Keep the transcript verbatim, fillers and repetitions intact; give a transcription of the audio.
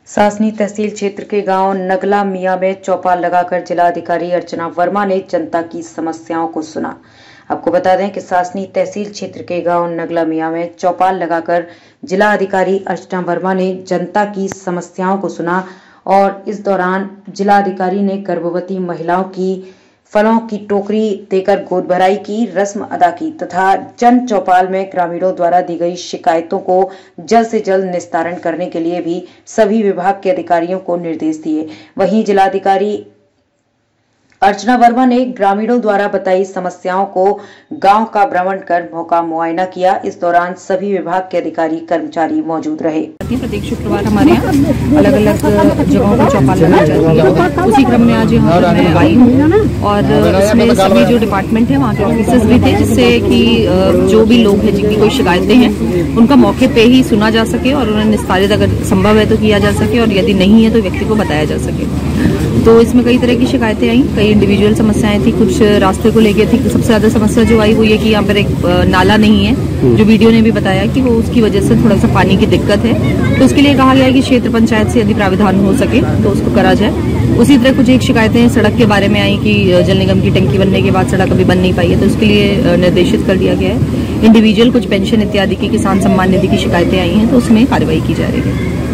सासनी तहसील क्षेत्र के गांव नगला मियां में चौपाल लगाकर जिलाधिकारी अर्चना वर्मा ने जनता की समस्याओं को सुना। आपको बता दें कि सासनी तहसील क्षेत्र के गांव नगला मियां में चौपाल लगाकर जिलाधिकारी अर्चना वर्मा ने जनता की समस्याओं को सुना और इस दौरान जिलाधिकारी ने गर्भवती महिलाओं की फलों की टोकरी देकर गोद भराई की रस्म अदा की तथा जन चौपाल में ग्रामीणों द्वारा दी गई शिकायतों को जल्द से जल्द निस्तारण करने के लिए भी सभी विभाग के अधिकारियों को निर्देश दिए। वहीं जिलाधिकारी अर्चना वर्मा ने ग्रामीणों द्वारा बताई समस्याओं को गांव का भ्रमण कर मौका मुआयना किया। इस दौरान सभी विभाग के अधिकारी कर्मचारी मौजूद रहे। प्रत्येक शुक्रवार हमारे यहाँ अलग अलग जगहों पर चौपाल लगाई जाती है। उसी क्रम में आज यहाँ पर मैं आई हूँ और उसमें सभी जो डिपार्टमेंट है वहाँ के ऑफिसर्स भी थे, जिससे कि जो भी लोग हैं जिनकी कोई शिकायतें हैं उनका मौके पे ही सुना जा सके और उन्हें निस्तारित अगर संभव है तो किया जा सके और यदि नहीं है तो व्यक्ति को बताया जा सके। तो इसमें कई तरह की शिकायतें आई, कई इंडिविजुअल समस्याएं थी, कुछ रास्ते को लेकर थी। सबसे ज्यादा समस्या जो आई वो ये कि यहाँ पर एक नाला नहीं है, जो वीडियो ने भी बताया कि वो उसकी वजह से थोड़ा सा पानी की दिक्कत है। तो उसके लिए कहा गया है कि क्षेत्र पंचायत से यदि प्राविधान हो सके तो उसको करा जाए। उसी तरह कुछ एक शिकायतें सड़क के बारे में आई कि जल निगम की टंकी बनने के बाद सड़क अभी बन नहीं पाई है, तो उसके लिए निर्देशित कर दिया गया है। इंडिविजुअल कुछ पेंशन इत्यादि की किसान सम्मान निधि की शिकायतें आई हैं तो उसमें कार्रवाई की जा रही है।